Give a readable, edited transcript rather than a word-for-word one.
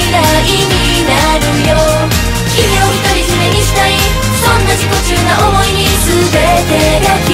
未来になるよ。君を独り占めにしたい、そんな自己中な思いに全てが